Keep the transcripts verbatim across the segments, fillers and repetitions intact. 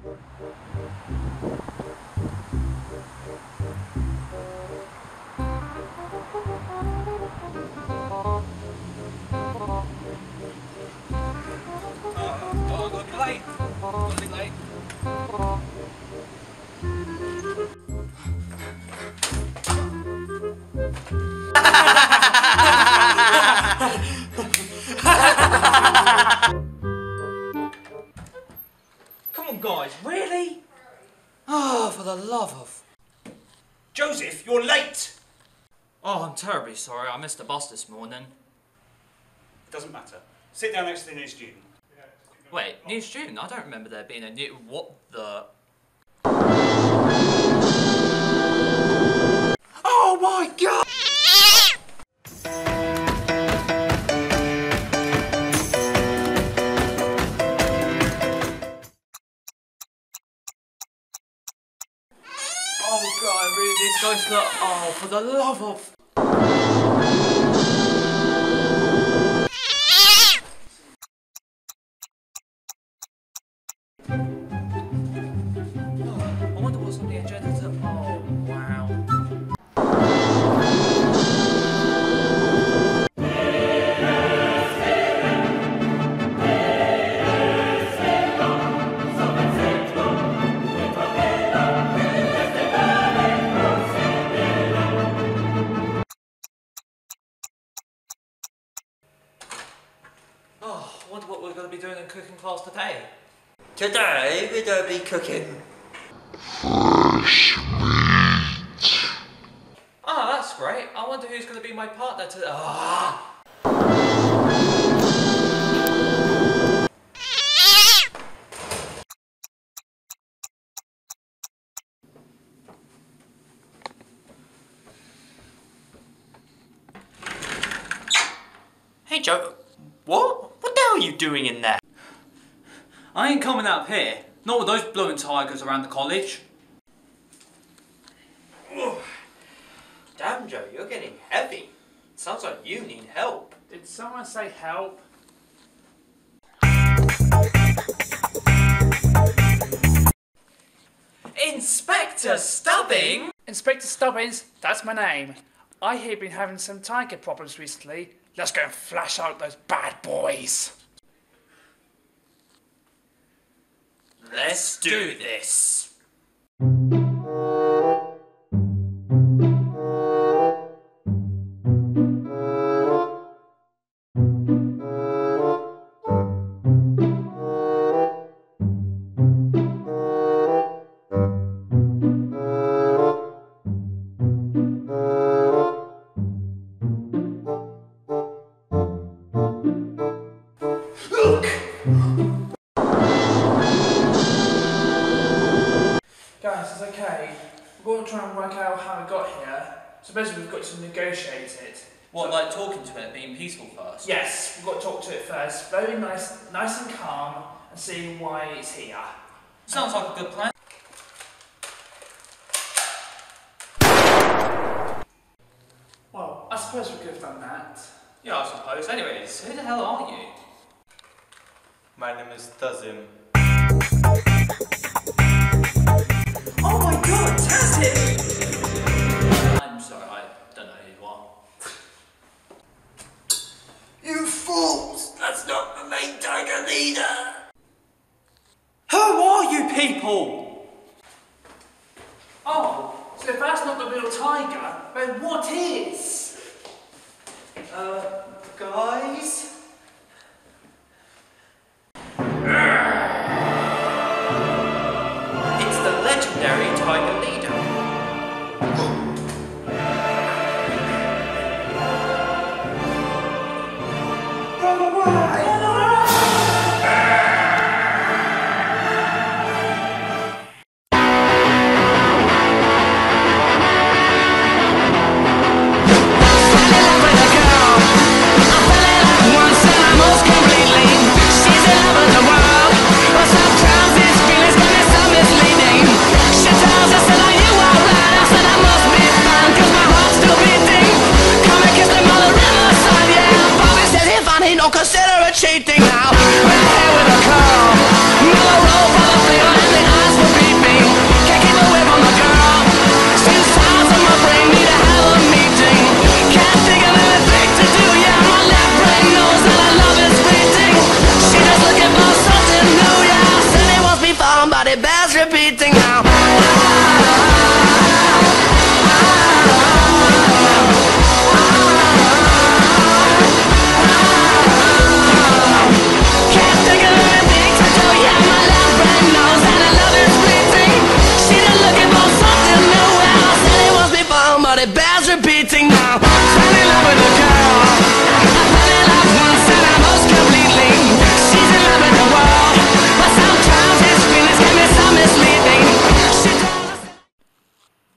Come on, guys, really? Oh, for the love of... Joseph, you're late! Oh, I'm terribly sorry. I missed the bus this morning. It doesn't matter. Sit down next to the new student. Wait, new student? I don't remember there being a new... What the... Oh my god! Oh god, really, these guys look... Oh, for the love of... I wonder what's on the agenda to... Oh, wow. Oh, I wonder what we're going to be doing in cooking class today. Today we're going to be cooking fresh meat. Oh, that's great. I wonder who's going to be my partner today. Ah! Hey Joe, what? What the hell are you doing in there? I ain't coming up here. Not with those blowing tigers around the college. Damn Joe, you're getting heavy. Sounds like you need help. Did someone say help? Inspector Stubbing? Inspector Stubbins, that's my name. I hear you've been having some tiger problems recently. Let's go and flash out those bad boys. Let's do this. Guys, it's okay. We're going to try and work out how we got here. So basically we've got to negotiate it. What, So- like talking to it, being peaceful first? Yes, we've got to talk to it first. Very nice, nice and calm, and see why it's here. Sounds like a good plan. Well, I suppose we could have done that. Yeah, I suppose. Anyways, who the hell are you? My name is Tazim. Oh my god, Tazim! I'm sorry, I don't know who you are. You fools! That's not the main tiger leader! Who are you people? Oh, so if that's not the real tiger, then what is? Uh, guys? It's the legendary tiger leader. Run away! Run away!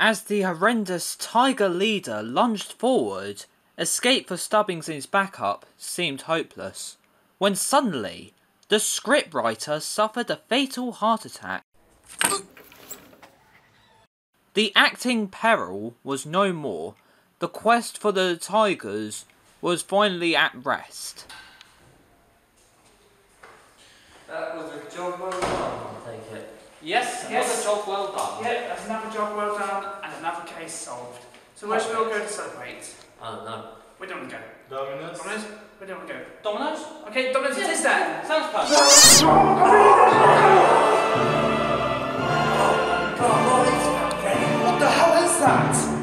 As the horrendous Tiger leader lunged forward, escape for Stubbings and his backup seemed hopeless, when suddenly, the scriptwriter suffered a fatal heart attack. The acting peril was no more. The quest for the Tigers was finally at rest. That was a job well done, I take it. Yes, Another yes. job well done. Yeah, that's another job well done and another case solved. So where should we all go to celebrate? I don't know. Where do you want to go? Domino's. Domino's? Where do you want to go? Domino's? Okay, Domino's it is then. Sounds perfect. What the hell is that?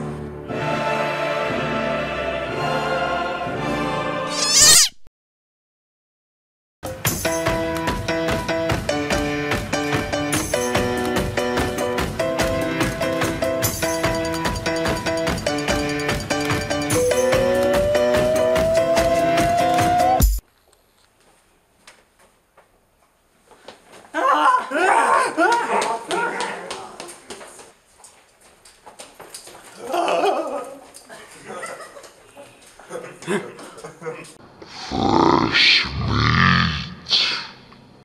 Fresh meat.